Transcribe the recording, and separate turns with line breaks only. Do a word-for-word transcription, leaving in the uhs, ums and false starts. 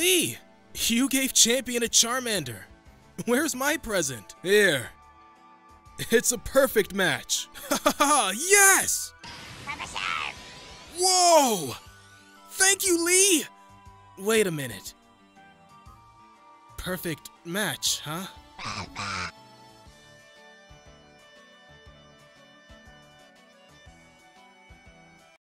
Lee, you gave Champion a Charmander. Where's my present? Here. It's a perfect match. Ha yes!
Professor!
Whoa! Thank you, Lee! Wait a minute. Perfect match, huh?
Papa.